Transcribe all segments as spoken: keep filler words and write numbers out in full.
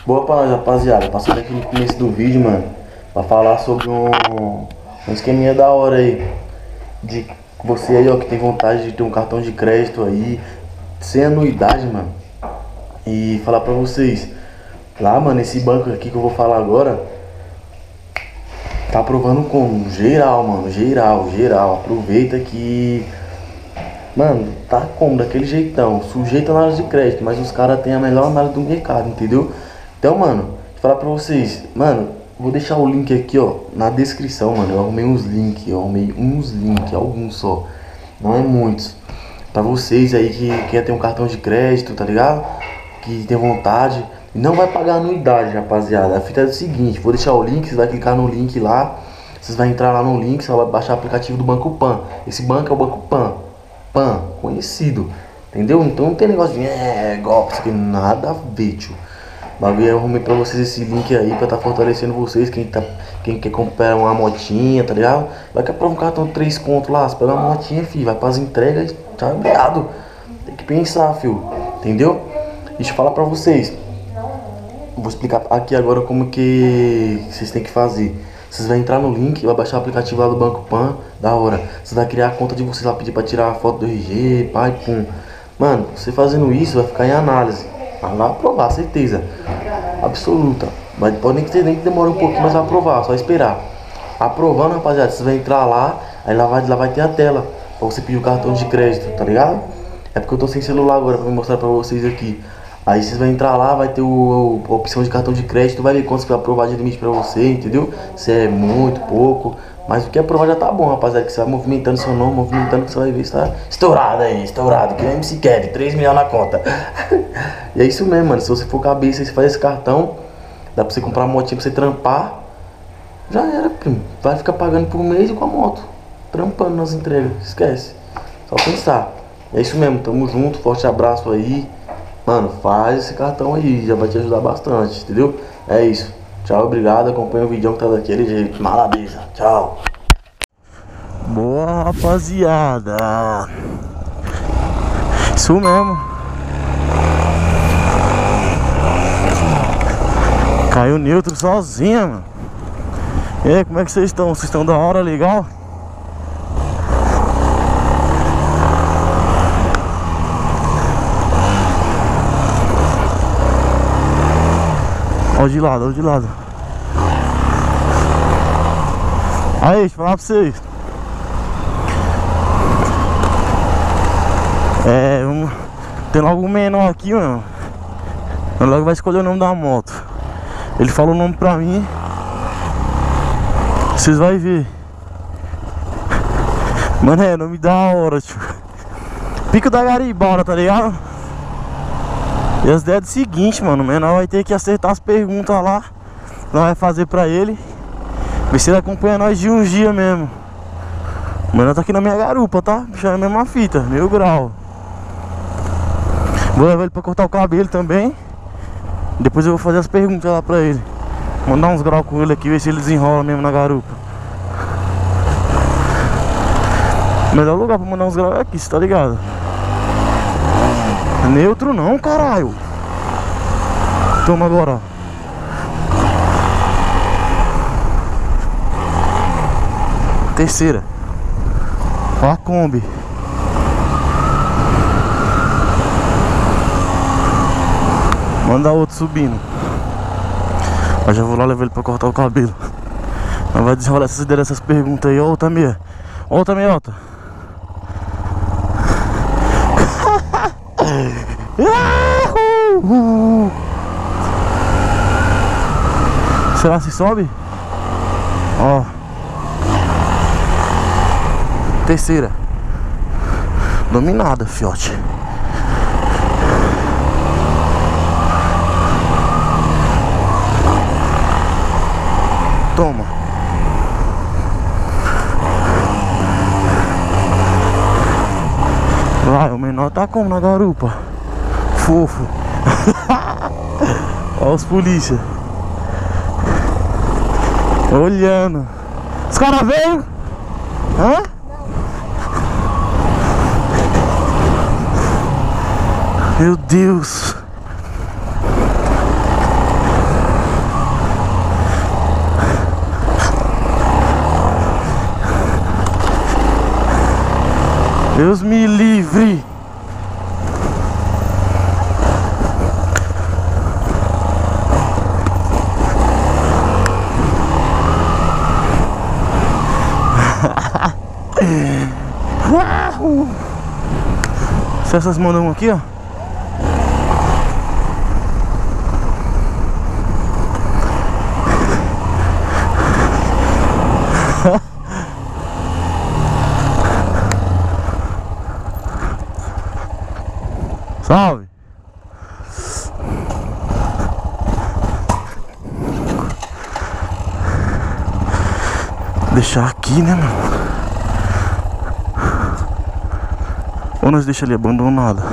Boa pra nós, rapaziada. Passando aqui no começo do vídeo, mano, pra falar sobre um, um esqueminha da hora aí. De você aí, ó, que tem vontade de ter um cartão de crédito aí, sem anuidade, mano. E falar pra vocês, lá, mano, esse banco aqui que eu vou falar agora, tá aprovando como? Geral, mano, geral, geral. Aproveita que... Mano, tá como? Daquele jeitão. Sujeito a análise de crédito, mas os caras têm a melhor análise do mercado, entendeu? Então, mano, vou falar pra vocês. Mano, vou deixar o link aqui, ó, na descrição, mano. Eu arrumei uns links, eu arrumei uns links, alguns só. Não é muitos. Pra vocês aí que quer ter um cartão de crédito, tá ligado? Que tem vontade. Não vai pagar anuidade, rapaziada. A fita é o seguinte, vou deixar o link, você vai clicar no link lá. Vocês vão entrar lá no link, você vai baixar o aplicativo do Banco Pan. Esse banco é o Banco Pan. Pan, conhecido, entendeu? Então não tem negócio de é, golpe, isso aqui, nada a ver, tio. Bagulho, eu arrumei pra vocês esse link aí pra tá fortalecendo vocês. Quem, tá, quem quer comprar uma motinha, tá ligado? Vai que aprova um cartão três conto lá, você pega uma motinha, filho, vai pras entregas e tá ligado. Tem que pensar, filho, entendeu? Deixa eu falar pra vocês. Vou explicar aqui agora como que vocês têm que fazer. Vocês vão entrar no link, vai baixar o aplicativo lá do Banco Pan, da hora. Você vai criar a conta de vocês lá, pedir pra tirar a foto do R G, pai, pum. Mano, você fazendo isso vai ficar em análise. Vai lá aprovar, certeza. Absoluta. Mas pode nem que, nem que demore um pouquinho, mas vai aprovar, só esperar. Aprovando, rapaziada, você vai entrar lá, aí lá vai, lá vai ter a tela pra você pedir o cartão de crédito, tá ligado? É porque eu tô sem celular agora pra mostrar pra vocês aqui. Aí vocês vão entrar lá, vai ter o, a opção de cartão de crédito, vai ver quanto você vai aprovar de limite pra você, entendeu? Se é muito, pouco, mas o que aprovar já tá bom, rapaziada, que você vai movimentando seu nome, movimentando que você vai ver se tá estourado aí, estourado, que nem M C Kevin, três milhões na conta. E é isso mesmo, mano, se você for cabeça e você faz esse cartão, dá pra você comprar uma motinha pra você trampar, já era, primo. Vai ficar pagando por mês e com a moto, trampando nas entregas, esquece, só pensar. É isso mesmo, tamo junto, forte abraço aí. Mano, faz esse cartão aí, já vai te ajudar bastante, entendeu? É isso. Tchau, obrigado. Acompanha o vídeo que tá daquele jeito. Maravilha. Tchau. Boa, rapaziada. Isso mesmo. Caiu neutro sozinha, mano. E aí, como é que vocês estão? Vocês estão da hora, legal? Olha de lado, olha de lado. Aí, deixa eu falar pra vocês. É, vamos... tem logo um menor aqui, mano. Logo vai escolher o nome da moto. Ele falou o nome pra mim. Vocês vão ver. Mano, é nome da hora, tio. Pico da Garibalda, tá ligado? E as ideias é do seguinte, mano, o menor vai ter que acertar as perguntas lá. Nós vai fazer pra ele. Ver se ele acompanha nós de uns dias mesmo. O menor tá aqui na minha garupa, tá? Puxando a mesma fita, meio grau. Vou levar ele pra cortar o cabelo também. Depois eu vou fazer as perguntas lá pra ele. Mandar uns graus com ele aqui, ver se ele desenrola mesmo na garupa. O melhor lugar pra mandar uns graus é aqui, cê tá ligado? Neutro não, caralho. Toma agora. Terceira. Ó a Kombi. Manda outro subindo. Eu já vou lá levar ele pra cortar o cabelo. Mas vai desenrolar essas ideias, essas perguntas aí. Ó, outra meia. Outra meiota. Será que sobe? Ó. Terceira. Dominada, fiote. Toma. Vai, o menor tá como na garupa? Fofo. Olha os polícia olhando. Os caras veio? Hã? Meu Deus. Deus me livre. Se essas mandam aqui, ó. Salve. Deixar aqui, né, mano? Ou nós deixa ali abandonada?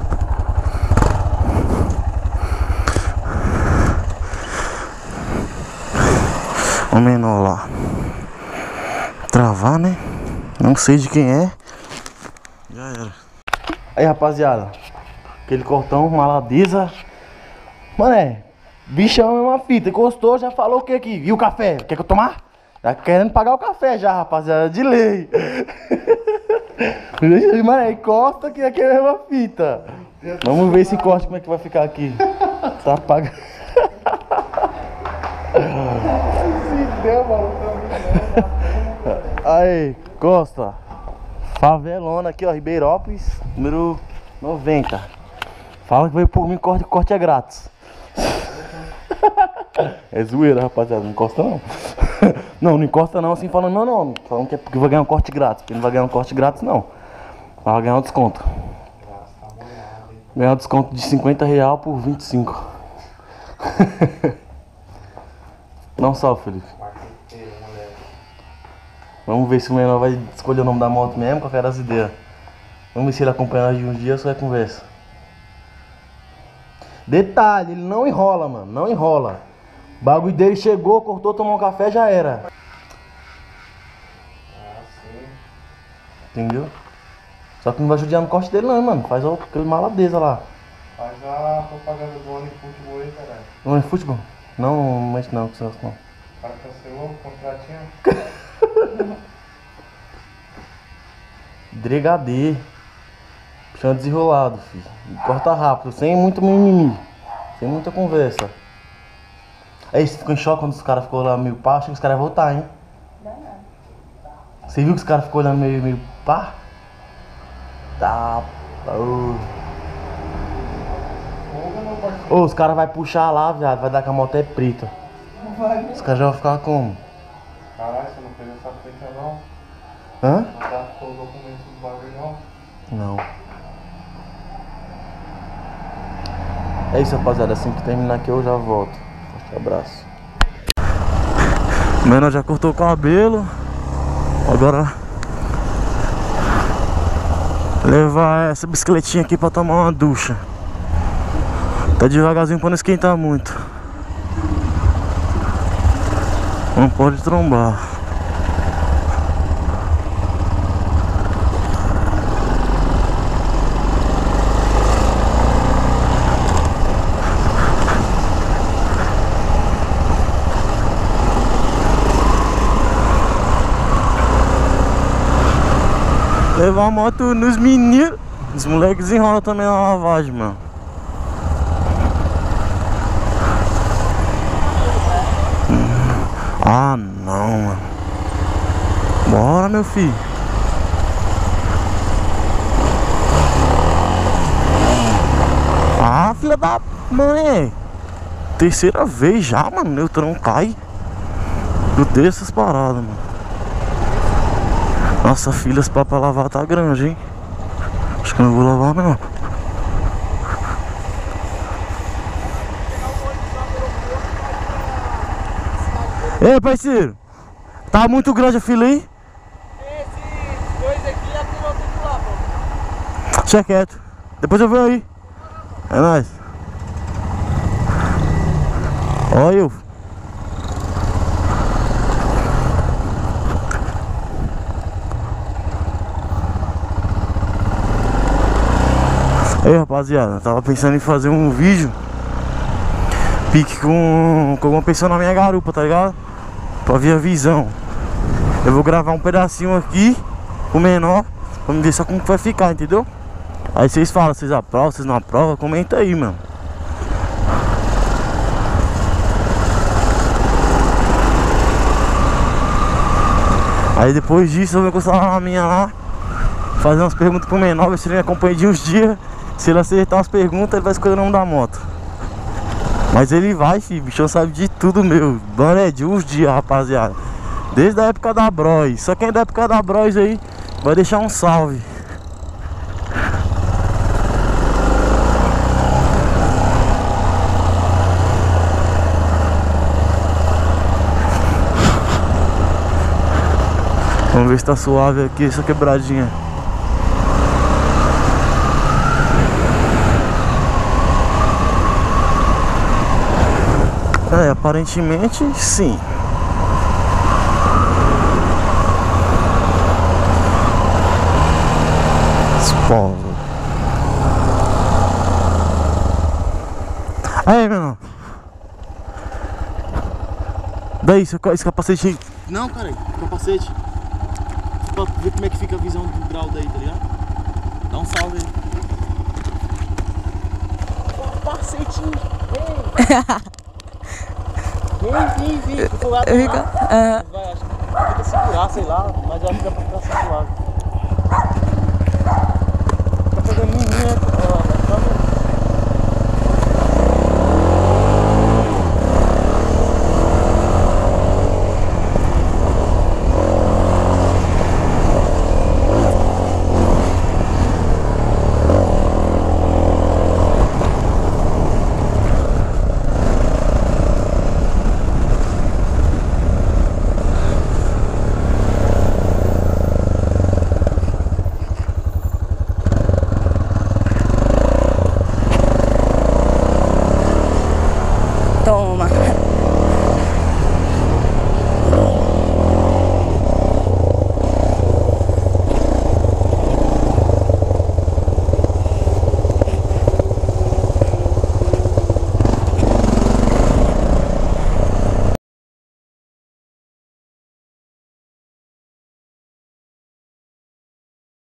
O menor lá. Travar, né? Não sei de quem é. Já era. Aí, rapaziada. Aquele cortão, maladeza. Mano, é. Bichão é uma fita. Encostou, já falou o que aqui? E o café? Quer que eu tomar? Tá querendo pagar o café já, rapaziada. De lei. Mano, é, encosta que aqui é uma fita. Vamos ver esse corte como é que vai ficar aqui. Tá pagando. Se deu, mano. Aí, Costa. Favelona aqui, ó. Ribeirópolis, número noventa. Fala que veio por mim, corte, corte é grátis. É zoeira, rapaziada. Não encosta não. Não, não encosta não assim falando meu nome. Falando que é porque vai ganhar um corte grátis. Porque não vai ganhar um corte grátis não. Vai ganhar um desconto. Ganhar um desconto de cinquenta reais por vinte e cinco. Não só, Felipe. Vamos ver se o menor vai escolher o nome da moto mesmo, qual que era as ideias. Vamos ver se ele acompanha nós de um dia, só é conversa. Detalhe, ele não enrola, mano, não enrola. O bagulho dele chegou, cortou, tomou um café, já era. Ah, sim. Entendeu? Só que não vai judiar no corte dele não, mano. Faz aquele maladeza lá. Faz a propaganda do OneFootball aí, caralho. OneFootball? Não, não mexe não, com isso não. O cara cancelou o contratinho. Dregadê. Puxão desenrolado, filho. Corta rápido, sem muito mimimi. Sem muita conversa. Aí você ficou em choque quando os caras ficou lá meio pá, achei que os caras iam voltar, hein? Não, não. Você viu que os caras ficou olhando meio, meio pá? Tá. Ô, oh, os caras vão puxar lá, viado. Vai dar que a moto é preta. Não vai. Os caras já vão ficar como? Caralho, você não fez essa feita não? Hã? Não tá com o documento do bagulho não? Não. É isso, rapaziada. Assim que terminar aqui eu já volto. Forte abraço. O menor já cortou o cabelo. Agora levar essa bicicletinha aqui pra tomar uma ducha. Tá devagarzinho pra não esquentar muito. Não pode trombar. Levar a moto nos meninos. Os moleques enrolam também na lavagem, mano. Ah, não, mano. Bora, meu filho. Ah, filha da mãe. Terceira vez já, mano. Neutrão cai. Eu dei essas paradas, mano. Nossa, filhas pra, pra lavar tá grande, hein? Acho que eu não vou lavar não. Ei, parceiro, tá muito grande a fila aí? Esses dois aqui já tem outro do lá, pô. Deixa quieto. Depois eu venho aí. É nóis. Olha eu. Ei, rapaziada, tava pensando em fazer um vídeo pique com, com uma pessoa na minha garupa, tá ligado? Pra ver a visão. Eu vou gravar um pedacinho aqui, o menor, Vamos ver só como que vai ficar, entendeu? Aí vocês falam, vocês aprovam, vocês não aprovam, comenta aí, mano. Aí depois disso eu vou encostar lá na minha lá, fazer umas perguntas pro menor, ver se ele me acompanha de uns dias. Se ele acertar umas perguntas, ele vai escolher o nome da moto. Mas ele vai, filho, o bichão sabe de tudo, meu. Mano, é de uns dias, rapaziada. Desde a época da Bros. Só quem é da época da Bros aí vai deixar um salve. Vamos ver se tá suave aqui essa quebradinha. É, aparentemente sim. Espolo. Aí, meu irmão. Daí, esse capacete aí. Não, cara, capacete. Pra ver como é que fica a visão do grau daí, tá ligado? Dá um salve aí. Capacetinho. Vem, vem, vem. Vem, vem, vem. Vai, acho que tenta segurar, sei lá, mas eu acho que dá pra ficar suave.